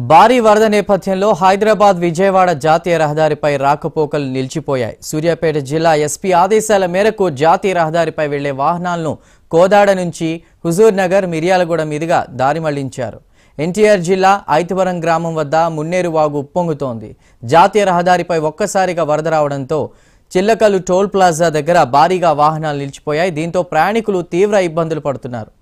భారీ వరద నేపథ్యంలో హైదరాబాద్ విజయవాడ జాతీయ రహదారిపై రాకపోకలు నిలిచిపోయాయి. సూర్యాపేట జిల్లా ఎస్పీ ఆదేశాల మేరకు జాతీయ రహదారిపై వెళ్లే వాహనాలను కోదాడ నుంచి హుజూర్ నగర్ మిర్యాలగూడ మీదుగా దారి మళ్లించారు. ఎన్టీఆర్ జిల్లా ఐతవరం గ్రామం వద్ద మున్నేరు వాగు ఉప్పొంగుతోంది. జాతీయ రహదారిపై ఒక్కసారిగా వరద రావడంతో చిల్లకల్లు టోల్ ప్లాజా దగ్గర భారీగా వాహనాలు నిలిచిపోయాయి. దీంతో ప్రయాణికులు తీవ్ర ఇబ్బందులు పడుతున్నారు.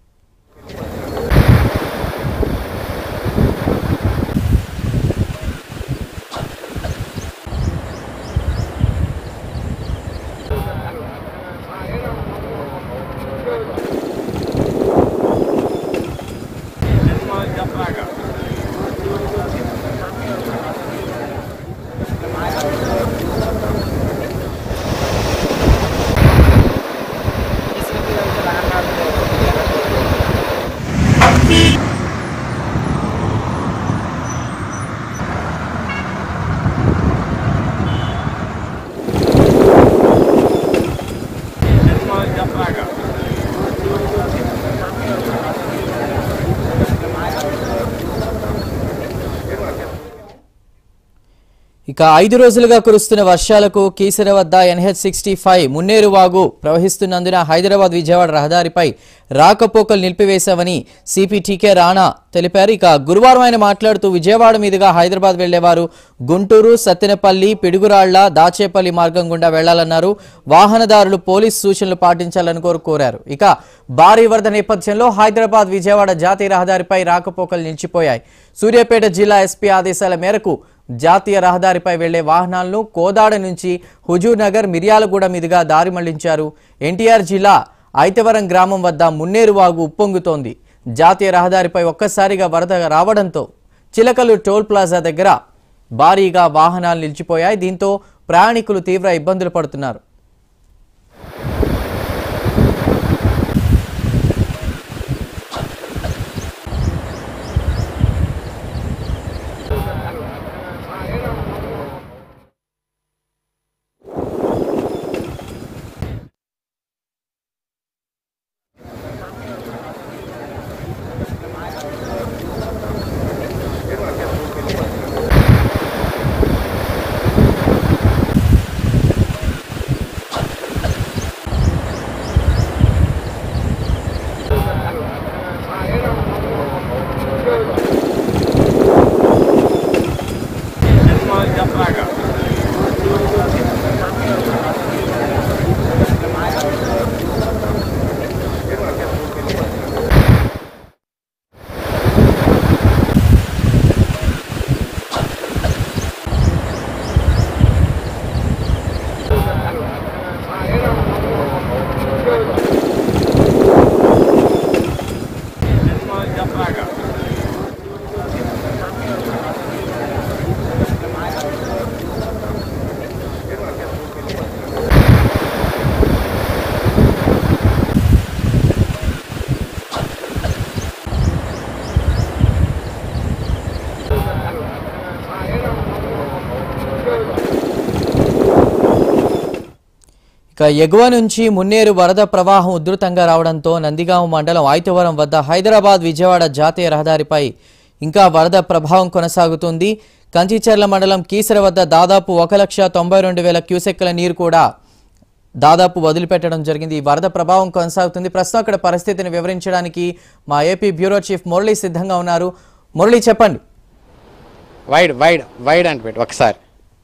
ఇక 5 రోజులుగా కురుస్తున్న వర్షాలకు కీసర వద్ద NH65 మున్నేరు వాగు ప్రవహిస్తున్నందున హైదరాబాద్ విజయవాడ రహదారిపై రాకపోకలు నిలిపివేశామని సిపి టీకే రాణా తెలిపారు. ఇక గురువారం ఆయన మాట్లాడుతూ విజయవాడ మీదుగా హైదరాబాద్ వెళ్లేవారు గుంటూరు, సత్తెనపల్లి, పిడుగురాళ్ల, దాచేపల్లి మార్గం గుండా వెళ్లాలన్నారు. వాహనదారులు పోలీసు సూచనలు పాటించాలని కోరారు. ఇక భారీ వరద నేపథ్యంలో హైదరాబాద్ విజయవాడ జాతీయ రహదారిపై రాకపోకలు నిలిచిపోయాయి. సూర్యాపేట జిల్లా ఎస్పీ ఆదేశాల మేరకు జాతీయ రహదారిపై వెళ్లే వాహనాలను కోదాడ నుంచి హుజూర్ నగర్ మిర్యాలగూడ మీదుగా దారి మళ్లించారు. ఎన్టీఆర్ జిల్లా ఐతవరం గ్రామం వద్ద మున్నేరు వాగు ఉప్పొంగుతోంది. జాతీయ రహదారిపై ఒక్కసారిగా వరద రావడంతో చిలకలు టోల్ ప్లాజా దగ్గర భారీగా వాహనాలు నిలిచిపోయాయి. దీంతో ప్రయాణికులు తీవ్ర ఇబ్బందులు పడుతున్నారు. ఎగువ నుంచి మున్నేరు వరద ప్రవాహం ఉధృతంగా రావడంతో నందిగామ మండలం ఐతవరం వద్ద హైదరాబాద్ విజయవాడ జాతీయ రహదారిపై ఇంకా వరద ప్రభావం కొనసాగుతుంది. కంచిచర్ల మండలం కీసర వద్ద దాదాపు 1,92,000 క్యూసెక్కుల నీరు కూడా దాదాపు వదిలిపెట్టడం జరిగింది. ఈ వరద ప్రభావం కొనసాగుతుంది. ప్రస్తుతం అక్కడ పరిస్థితిని వివరించడానికి మా ఏపీ బ్యూరో చీఫ్ మురళి సిద్ధంగా ఉన్నారు. మురళి, చెప్పండి. వైడ్ అంటే పెట్టు ఒకసారి.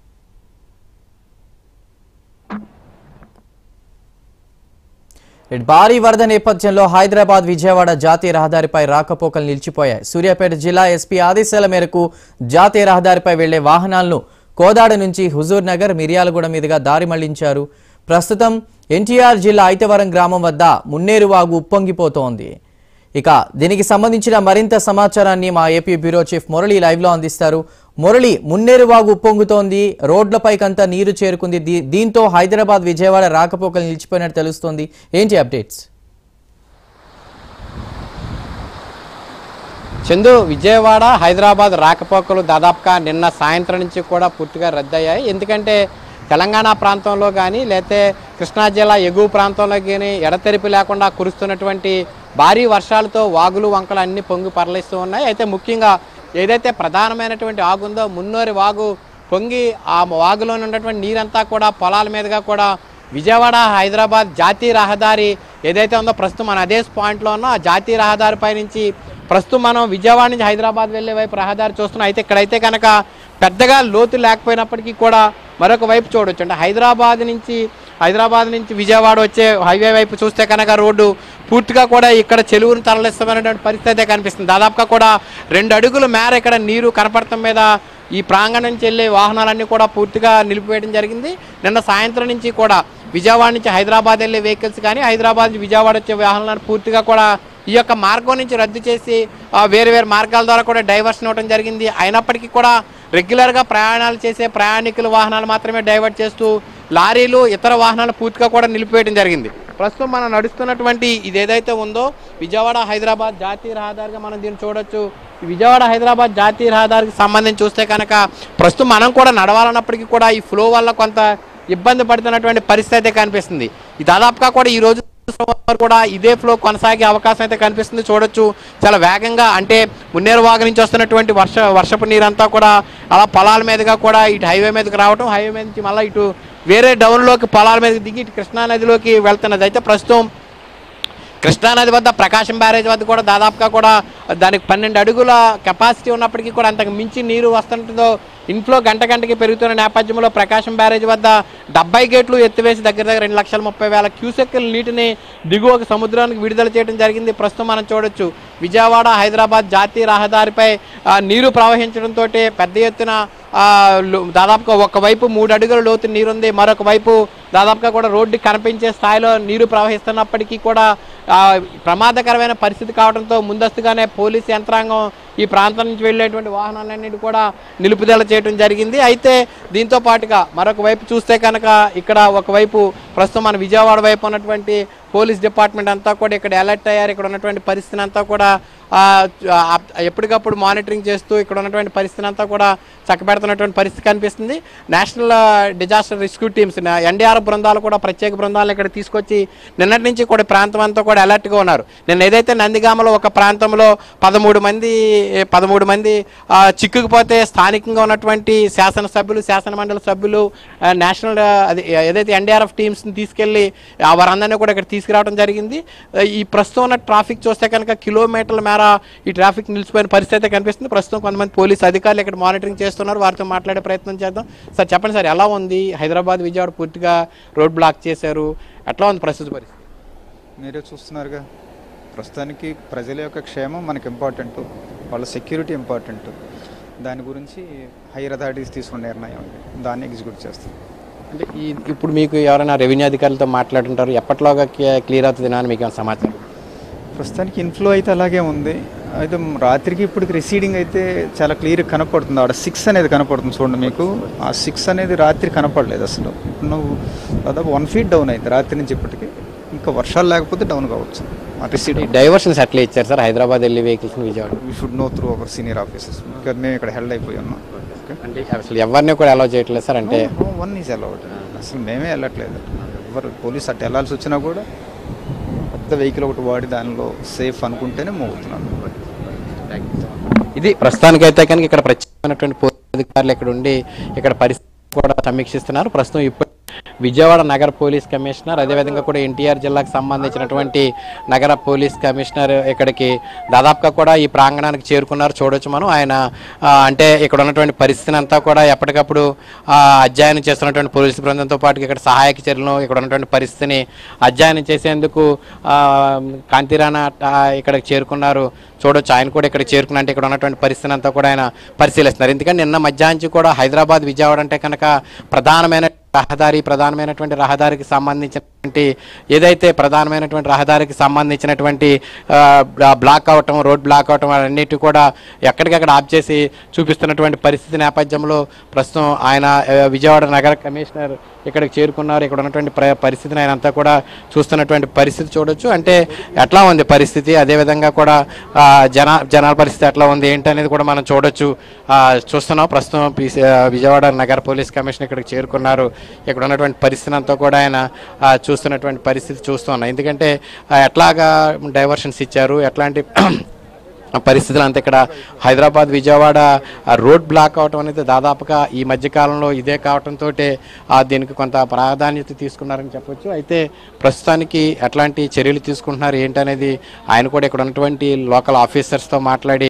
భారీ వరద నేపథ్యంలో హైదరాబాద్ విజయవాడ జాతీయ రహదారిపై రాకపోకలు నిలిచిపోయాయి. సూర్యాపేట జిల్లా ఎస్పీ ఆదేశాల మేరకు జాతీయ రహదారిపై వెళ్లే వాహనాలను కోదాడ నుంచి హుజూర్ నగర్ మిర్యాలగూడ మీదుగా దారి మళ్లించారు. ప్రస్తుతం ఎన్టీఆర్ జిల్లా ఐతవరం గ్రామం వద్ద మున్నేరు వాగు ఉప్పొంగిపోతోంది. ఇక దీనికి సంబంధించిన మరింత సమాచారాన్ని మా AP bureau chief Murali live లో అందిస్తారు. మురళి, మున్నేరు వాగు ఉప్పొంగుతోంది, రోడ్లపైకంతా నీరు చేరుకుంది. దీంతో హైదరాబాద్ విజయవాడ రాకపోకలు నిలిచిపోయినట్టు తెలుస్తోంది. ఏంటి అప్డేట్స్? చందు, విజయవాడ హైదరాబాద్ రాకపోకలు దాదాపుగా నిన్న సాయంత్రం నుంచి కూడా పూర్తిగా రద్దయ్యాయి. ఎందుకంటే తెలంగాణ ప్రాంతంలో కానీ లేతే కృష్ణా జిల్లా ఎగువ ప్రాంతంలో కానీ ఎడతెరిపి లేకుండా కురుస్తున్నటువంటి భారీ వర్షాలతో వాగులు వంకలు అన్ని పొంగి పరలిస్తూ ఉన్నాయి. అయితే ముఖ్యంగా ఏదైతే ప్రధానమైనటువంటి వాగు ఉందో మున్నూరు వాగు పొంగి ఆ వాగులో ఉన్నటువంటి నీరంతా కూడా పొలాల మీదుగా కూడా విజయవాడ హైదరాబాద్ జాతీయ రహదారి ఏదైతే ఉందో ప్రస్తుతం మనం అదే పాయింట్లో ఉన్నాం. ఆ జాతీయ రహదారిపై నుంచి ప్రస్తుతం మనం విజయవాడ నుంచి హైదరాబాద్ వెళ్ళే వైపు రహదారి చూస్తున్నాం. అయితే ఇక్కడైతే కనుక పెద్దగా లోతు లేకపోయినప్పటికీ కూడా మరొక వైపు చూడవచ్చు. అంటే హైదరాబాద్ నుంచి విజయవాడ వచ్చే హైవే వైపు చూస్తే కనుక రోడ్డు పూర్తిగా కూడా ఇక్కడ చెరువును తరలిస్తామనేటువంటి పరిస్థితి అయితే కనిపిస్తుంది. దాదాపుగా కూడా 2 అడుగుల మేర ఇక్కడ నీరు కనపడటం మీద ఈ ప్రాంగణం నుంచి వెళ్ళే వాహనాలన్నీ కూడా పూర్తిగా నిలిపివేయడం జరిగింది. నిన్న సాయంత్రం నుంచి కూడా విజయవాడ నుంచి హైదరాబాద్ వెళ్ళే వెహికల్స్ కానీ హైదరాబాద్ నుంచి విజయవాడ వచ్చే వాహనాలను పూర్తిగా కూడా ఈ యొక్క మార్గం నుంచి రద్దు చేసి వేరే మార్గాల ద్వారా కూడా డైవర్షన్ ఇవ్వడం జరిగింది. అయినప్పటికీ కూడా రెగ్యులర్గా ప్రయాణాలు చేసే ప్రయాణికుల వాహనాలు మాత్రమే డైవర్ట్ చేస్తూ లారీలు ఇతర వాహనాలు పూర్తిగా కూడా నిలిపివేయడం జరిగింది. ప్రస్తుతం మనం నడుస్తున్నటువంటి ఇది ఏదైతే ఉందో విజయవాడ హైదరాబాద్ జాతీయ రహదారిగా మనం దీన్ని చూడొచ్చు. విజయవాడ హైదరాబాద్ జాతీయ రహదారికి సంబంధించి చూస్తే కనుక ప్రస్తుతం మనం కూడా నడవాలన్నప్పటికీ కూడా ఈ ఫ్లో వల్ల కొంత ఇబ్బంది పడుతున్నటువంటి పరిస్థితి అయితే కనిపిస్తుంది. ఈ దాదాపుగా కూడా ఈ రోజు కూడా ఇదే ఫ్లో కొనసాగే అవకాశం అయితే కనిపిస్తుంది. చూడొచ్చు చాలా వేగంగా, అంటే మున్నేరు వాగు నుంచి వస్తున్నటువంటి వర్షపు నీరంతా కూడా అలా పొలాల మీదుగా కూడా ఇటు హైవే మీదకి రావటం, హైవే మీద నుంచి మళ్ళీ ఇటు వేరే డౌన్లోకి పొలాల మీదకి దిగి ఇటు కృష్ణానదిలోకి వెళ్తున్నది. అయితే ప్రస్తుతం కృష్ణానది వద్ద ప్రకాశం బ్యారేజ్ వద్ద కూడా దాదాపుగా కూడా దానికి 12 అడుగుల కెపాసిటీ ఉన్నప్పటికీ కూడా అంతకు మించి నీరు వస్తుంటుందో ఇన్ఫ్లో గంటకి పెరుగుతున్న నేపథ్యంలో ప్రకాశం బ్యారేజ్ వద్ద 70 గేట్లు ఎత్తివేసి దగ్గర 2,30,000 క్యూసెక్కుల నీటిని దిగువకు సముద్రానికి విడుదల చేయడం జరిగింది. ప్రస్తుతం మనం చూడొచ్చు విజయవాడ హైదరాబాద్ జాతీయ రహదారిపై నీరు ప్రవహించడంతో పెద్ద ఎత్తున దాదాపుగా ఒకవైపు 3 అడుగుల లోతు నీరుంది, మరొక వైపు దాదాపుగా కూడా రోడ్డు కనిపించే స్థాయిలో నీరు ప్రవహిస్తున్నప్పటికీ కూడా ప్రమాదకరమైన పరిస్థితి కావడంతో ముందస్తుగానే పోలీసు యంత్రాంగం ఈ ప్రాంతం నుంచి వెళ్ళేటువంటి వాహనాలన్నిటి కూడా నిలుపుదల చేయడం జరిగింది. అయితే దీంతో పాటుగా మరొక వైపు చూస్తే కనుక ఇక్కడ ఒకవైపు ప్రస్తుతం మన విజయవాడ వైపు ఉన్నటువంటి పోలీస్ డిపార్ట్మెంట్ అంతా కూడా ఇక్కడ అలర్ట్ అయ్యారు. ఇక్కడ ఉన్నటువంటి పరిస్థితిని అంతా కూడా ఎప్పటికప్పుడు మానిటరింగ్ చేస్తూ ఇక్కడ ఉన్నటువంటి పరిస్థితిని అంతా కూడా చక్కబెడుతున్నటువంటి పరిస్థితి కనిపిస్తుంది. National disaster rescue teams NDRF బృందాలు కూడా ప్రత్యేక బృందాలను ఇక్కడ తీసుకొచ్చి నిన్నటి నుంచి కూడా ప్రాంతం అంతా కూడా అలర్ట్గా ఉన్నారు. నిన్న ఏదైతే నందిగామలో ఒక ప్రాంతంలో 13 మంది చిక్కుకుపోతే స్థానికంగా ఉన్నటువంటి శాసనసభ్యులు, శాసనమండలి సభ్యులు, నేషనల్ ఏదైతే ఎన్డీఆర్ఎఫ్ టీమ్స్ని తీసుకెళ్ళి వారందరినీ కూడా ఇక్కడ తీసుకురావడం జరిగింది. ఈ ప్రస్తుతం ఉన్న ట్రాఫిక్ చూస్తే కనుక కిలోమీటర్ల మేర ఈ ట్రాఫిక్ నిలిచిపోయిన పరిస్థితి అయితే కనిపిస్తుంది. ప్రస్తుతం కొంతమంది పోలీసు అధికారులు ఇక్కడ మానిటరింగ్ చేస్తున్నారు, వారితో మాట్లాడే ప్రయత్నం చేద్దాం. సార్ చెప్పండి సార్, ఎలా ఉంది హైదరాబాద్ విజయవాడ పూర్తిగా రోడ్ బ్లాక్ చేశారు, ఎట్లా ఉంది ప్రస్తుత పరిస్థితి? మీరే చూస్తున్నారుగా, ప్రస్తుతానికి ప్రజల యొక్క క్షేమం మనకు ఇంపార్టెంట్, వాళ్ళ సెక్యూరిటీ ఇంపార్టెంట్. దాని గురించి హైయర్ అథారిటీస్ తీసుకున్న నిర్ణయం దాన్ని ఎగ్జిక్యూట్ చేస్తాం. అంటే ఇప్పుడు మీకు ఎవరైనా రెవెన్యూ అధికారులతో మాట్లాడుతుంటారు, ఎప్పటిలోగా క్లియర్ అవుతుంది అని మీకు సమాచారం? ప్రస్తుతానికి ఇన్ఫ్లో అయితే అలాగే ఉంది. అయితే రాత్రికి ఇప్పటికి రిసీడింగ్ అయితే చాలా క్లియర్గా కనపడుతుంది. ఆడ 6 అనేది కనపడుతుంది చూడండి మీకు. ఆ 6 అనేది రాత్రి కనపడలేదు అసలు. నువ్వు దాదాపు 1 feet డౌన్ అయింది రాత్రి నుంచి ఇప్పటికి. ఇంకా వర్షాలు లేకపోతే డౌన్ కావచ్చు. డైవర్షన్స్ ఎట్లా ఇచ్చారు సార్ హైదరాబాద్ వెళ్ళి vehicles Vijayawada? We should know through our senior officers. మేము ఇక్కడ హెల్డ్ అయిపోయి ఉన్నాం. అంటే అసలు ఎవరిని కూడా అలౌ చేయట్లేదు సార్? అంటే వన్ ఈజ్ అలౌడ్, అసలు మేమే వెళ్ళట్లేదు. ఎవరు పోలీస్ అట్టు వెళ్ళాల్సి వచ్చినా కూడా పెద్ద వెహికల్ ఒకటి వాడి దానిలో సేఫ్ అనుకుంటేనే మోగుతున్నాను. ఇది ప్రస్తుతానికైతే కనుక ఇక్కడ ప్రత్యేకమైనటువంటి పోలీస్ అధికారులు ఇక్కడ ఉండి ఇక్కడ పరిస్థితి కూడా సమీక్షిస్తున్నారు. ప్రస్తుతం ఇప్పుడు విజయవాడ నగర పోలీస్ కమిషనర్, అదేవిధంగా కూడా ఎన్టీఆర్ జిల్లాకు సంబంధించినటువంటి నగర పోలీస్ కమిషనర్ ఇక్కడికి దాదాపుగా కూడా ఈ ప్రాంగణానికి చేరుకున్నారు. చూడొచ్చు మనం. ఆయన అంటే ఇక్కడ ఉన్నటువంటి పరిస్థితిని అంతా కూడా ఎప్పటికప్పుడు అధ్యయనం చేస్తున్నటువంటి పోలీసు బృందంతో పాటు ఇక్కడ సహాయక చర్యలను, ఇక్కడ ఉన్నటువంటి పరిస్థితిని అధ్యయనం చేసేందుకు కాంతిరాణ ఇక్కడికి చేరుకున్నారు. చూడొచ్చు ఆయన కూడా ఇక్కడ చేరుకున్నట్టు ఇక్కడ ఉన్నటువంటి పరిస్థితిని అంతా కూడా ఆయన పరిశీలిస్తున్నారు. ఎందుకంటే నిన్న మధ్యాహ్నం కూడా హైదరాబాద్ విజయవాడ అంటే కనుక ప్రధానమైనటువంటి రహదారికి సంబంధించినటువంటి ఏదైతే ప్రధానమైనటువంటి రహదారికి సంబంధించినటువంటి బ్లాక్ అవటం, రోడ్ బ్లాక్ అవటం అన్నిటి కూడా ఎక్కడికక్కడ ఆఫ్ చేసి చూపిస్తున్నటువంటి పరిస్థితి నేపథ్యంలో ప్రస్తుతం ఆయన విజయవాడ నగర కమిషనర్ ఇక్కడికి చేరుకున్నారు. ఇక్కడ ఉన్నటువంటి పరిస్థితిని ఆయన అంతా కూడా చూస్తున్నటువంటి పరిస్థితి చూడొచ్చు. అంటే ఎట్లా ఉంది పరిస్థితి, అదేవిధంగా కూడా జనాల పరిస్థితి ఎట్లా ఉంది ఏంటి అనేది కూడా మనం చూస్తున్నాం. ప్రస్తుతం విజయవాడ నగర పోలీస్ కమిషనర్ ఇక్కడికి చేరుకున్నారు. ఇక్కడ ఉన్నటువంటి పరిస్థితిని అంతా కూడా ఆయన చూస్తున్నటువంటి పరిస్థితి చూస్తున్నాం. ఎందుకంటే ఎట్లాగా డైవర్షన్స్ ఇచ్చారు, ఎట్లాంటి పరిస్థితులు అంతా ఇక్కడ హైదరాబాద్ విజయవాడ రోడ్ బ్లాక్ అవటం అనేది దాదాపుగా ఈ మధ్యకాలంలో ఇదే కావడంతో దీనికి కొంత ప్రాధాన్యత తీసుకున్నారని చెప్పొచ్చు. అయితే ప్రస్తుతానికి ఎట్లాంటి చర్యలు తీసుకుంటున్నారు ఏంటనేది ఆయన కూడా ఇక్కడ ఉన్నటువంటి లోకల్ ఆఫీసర్స్తో మాట్లాడి